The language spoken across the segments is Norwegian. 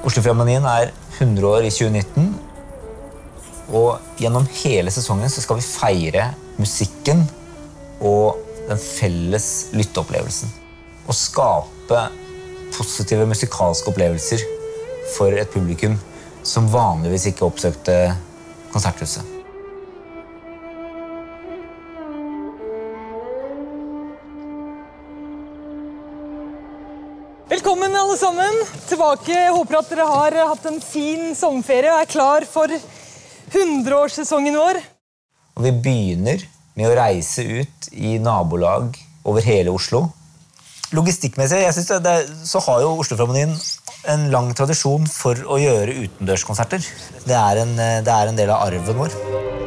Oslo Philharmonien 100 år i 2019, og gjennom hele sesongen så skal vi feire musikken og den felles lytteopplevelsen. Og skape positive musikalske opplevelser for et publikum som vanligvis ikke oppsøkte konserthuset. Velkommen alle sammen, tilbake. Jeg håper at dere har hatt en fin sommerferie og klar for 100-årssesongen vår. Og vi begynner med å reise ut i nabolag over hele Oslo. Logistikkmessig, jeg synes så har jo Oslo Philharmonien en lang tradisjon for å gjøre utendørskonserter. Det en del av arven vår.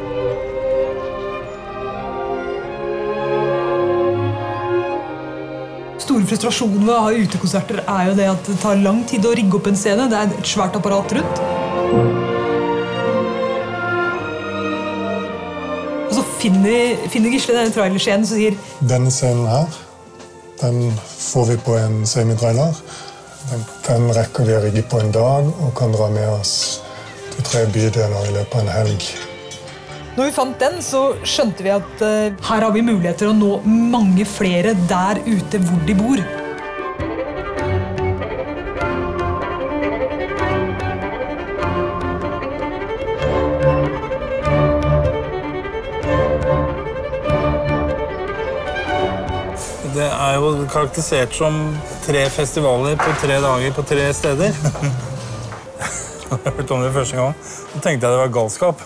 Store frustrasjonen ved å ha utekonserter jo det at det tar lang tid å rigge opp en scene. Det et svært apparat rundt. Og så finner Gisle denne trailerskjeden som sier denne scenen her, den får vi på en semitrailer. Den rekker vi å rigge på en dag og kan dra med oss til 3 bydeler i løpet av en helg. Når vi fant den, så skjønte vi at her har vi muligheter å nå mange flere der ute hvor de bor. Det jo karakterisert som 3 festivaler på 3 dager på 3 steder. Jeg har hørt om det første gang. Så tenkte jeg det var galskap.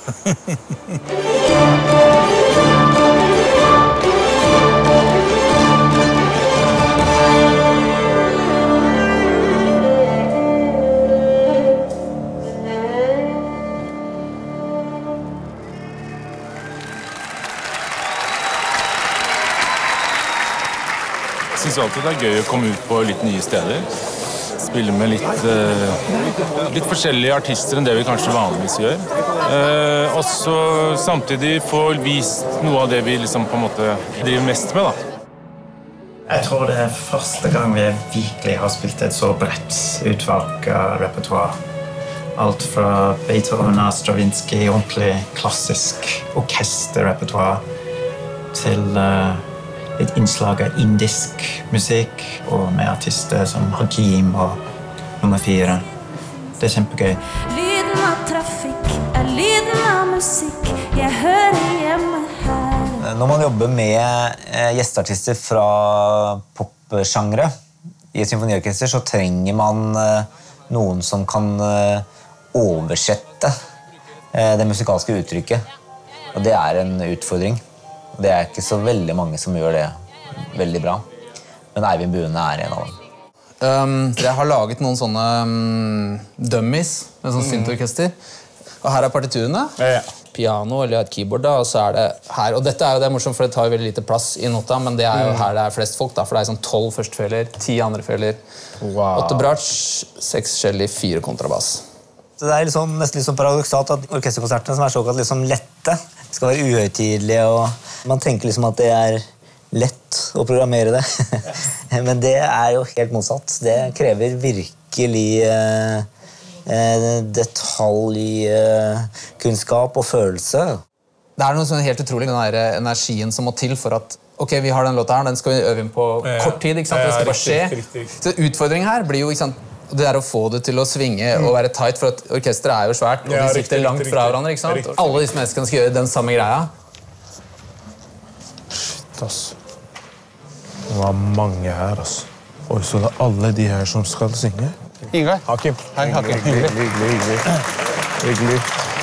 Jeg synes alltid det gøy å komme ut på litt nye steder. Spille med litt forskjellige artister enn det vi kanskje vanligvis gjør. Og så samtidig få vist noe av det vi liksom på en måte driver mest med, da. Jeg tror det første gang vi virkelig har spilt et så bredt utvalg av repertoire. Alt fra Beethoven og Stravinsky, ordentlig klassisk orkesterrepertoire, til et innslag av indisk musikk, og med artister som Hkeem og nummer 4. Det kjempegøy. Lyden av trafikk lyden av musikk jeg hører hjemme her. Når man jobber med gjesteartister fra popsjangre i et symfoniorkester, så trenger man noen som kan oversette det musikalske uttrykket. Og det en utfordring. Det ikke så veldig mange som gjør det veldig bra. Men Eivind Buene en av dem. Jeg har laget noen sånne dummies med sånn syntorkester. Og her partiturene. Piano eller et keyboard da, og så det her. Og dette jo det morsomt, for det tar veldig lite plass i nota, men det jo her det flest folk da, for det sånn 12 førstefeller, 10 andrefeller, 8 bratsj, 6 celli, 4 kontrabass. Så det liksom, nesten litt sånn paradoksalt at orkesterkonsertene som såkalt liksom lette, skal være uhøytidelige, og man tenker liksom at det lett å programmere det. Men det jo helt motsatt. Det krever virkelig detaljkunnskap og følelse. Det noe sånn helt utrolig, den der energien som må til for at ok, vi har den låta her, den skal vi øve inn på kort tid, ikke sant? Det skal bare skje. Så utfordringen her blir jo, ikke sant, det å få det til å svinge og være tight, for at orkesteret jo svært, og de sitter langt fra hverandre, ikke sant? Alle disse menneskene skal gjøre den samme greia. Shit, ass. Det var mange her, ass. Oi, så det alle de her som skal synge? Ingar. Hkeem. Hei, Hkeem. Hyggelig.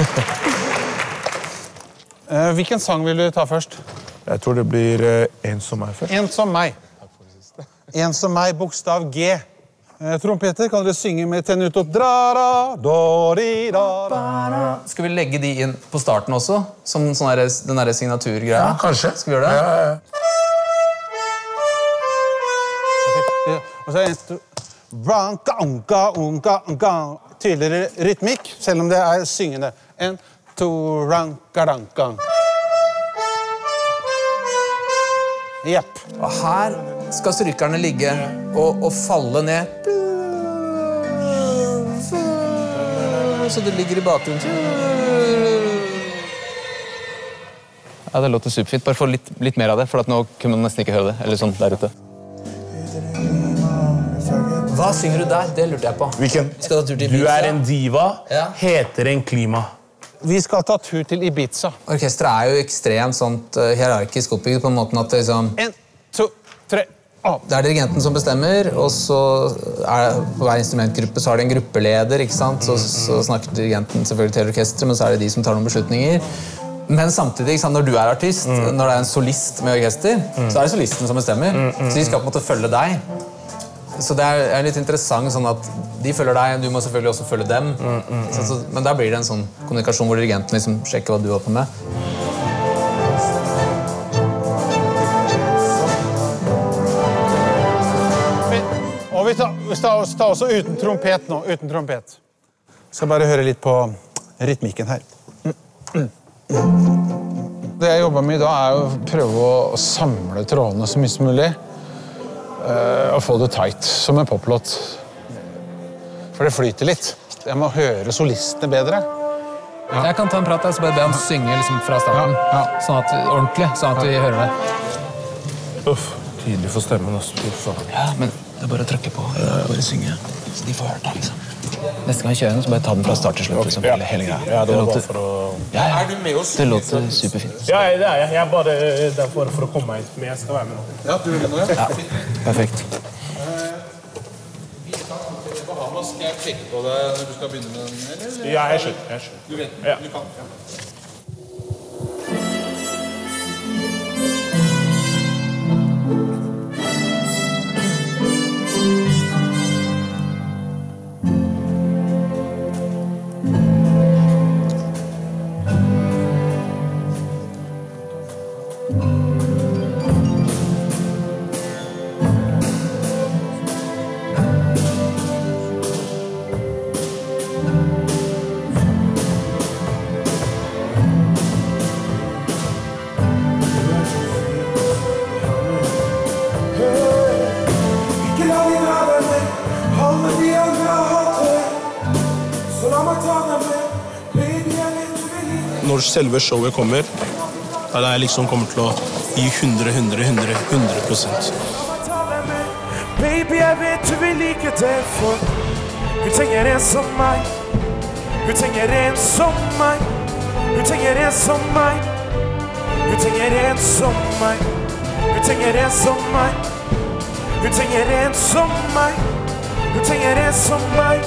Hvilken sang vil du ta først? Jeg tror det blir En som meg først. En som meg. En som meg, bokstav G. Trompeter, kan dere synge med tenutop? Skal vi legge de inn på starten også, som den der signaturgreia? Ja, kanskje. Skal vi gjøre det? Ja. Og så tydeligere rytmikk, selv om det syngende. 1, 2, ranka-ranka. Jepp. Og her skal strykerne ligge og falle ned. så det ligger i bakgrunnen. Ja, det låter superfint. Bare få litt mer av det, for nå kunne man nesten ikke høre det. Eller sånn der ute. Hva synger du der? Det lurte jeg på. Hvilken? Du en diva, heter en klima. Vi skal ta tur til Ibiza. Orkestret jo ekstremt sånt hierarkisk oppbygget på en måte at det liksom... 1, 2, 3, opp! Det dirigenten som bestemmer, og så på hver instrumentgruppe så har det en gruppeleder, ikke sant? Så snakker dirigenten selvfølgelig til orkestret, men så det de som tar noen beslutninger. Men samtidig, ikke sant, når du artist, når det en solist med orkester, så det solisten som bestemmer. Så de skal på en måte følge deg. Så det litt interessant sånn at de følger deg, du må selvfølgelig også følge dem. Men der blir det en sånn kommunikasjon hvor dirigenten liksom sjekker hva du holder på med. Og vi tar også uten trompet nå, uten trompet. Skal bare høre litt på rytmikken her. Det jeg jobber med i dag å prøve å samle trådene så mye som mulig. Og få det tight, som en poplåt. For det flyter litt. Jeg må høre solistene bedre. Ja. Jeg kan ta en prat der, så bare be han synge liksom fra starten. Sånn at, ordentlig, sånn at vi hører det. Uff, tydelig for stemmen. Ja, men det bare å trykke på. Bare synge. Så de får hørt det, liksom. Neste gang jeg kjører den, så bare ta den fra start til slutt, liksom, hele greia. Ja, det var bare for å... Ja, du med oss? Det låter superfint. Ja, det jeg. Jeg bare der for å komme hit, men jeg skal være med nå. Ja, du vil med nå, ja? Ja, perfekt. Skal jeg klikke på deg når du skal begynne med den, eller? Ja, jeg skjønner. Du vet, du kan. Når selve showet kommer, der jeg liksom kommer til å gi 100%. Baby, jeg vet du vil like det, for hun trenger en som meg. Hun trenger en som meg. Hun trenger en som meg. Hun trenger en som meg. Hun trenger en som meg. Hun trenger en som meg. Hun trenger en som meg.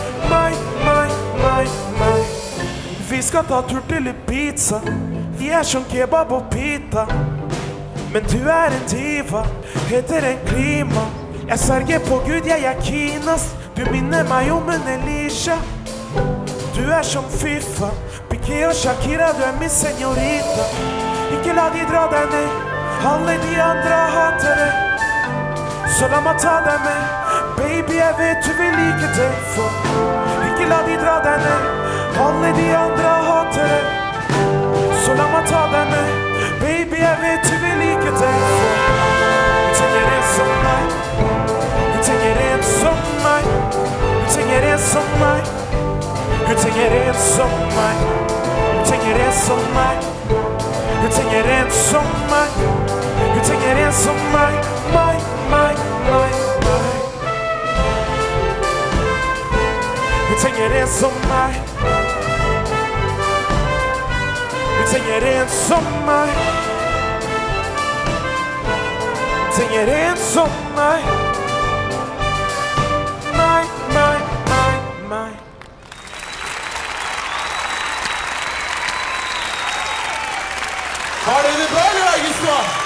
Meg. Vi skal ta tur til Ibiza. Vi som kebab og pita. Men du en diva, heter en klima. Jeg sverger på Gud, jeg Kinas. Du minner meg om en Elisha. Du som FIFA. Piqué og Shakira, du min señorita. Ikke la de dra deg ned. Alle de andre hater det. Så la meg ta deg med. Baby, jeg vet du vil like det, for ikke la de dra deg ned. Alle de andre hater det. Så la meg ta deg med. Baby, jeg vet du vil like det, for hun trenger en som meg. Hun trenger en som meg. Hun trenger en som meg. Hun trenger en som meg. Hun trenger en som meg. Hun trenger en som meg. Hun trenger en som meg. Meg. Hun trenger en som meg. Hun trenger en som meg. Hun trenger en som meg. Meg. Har dere det bra, eller, gutta?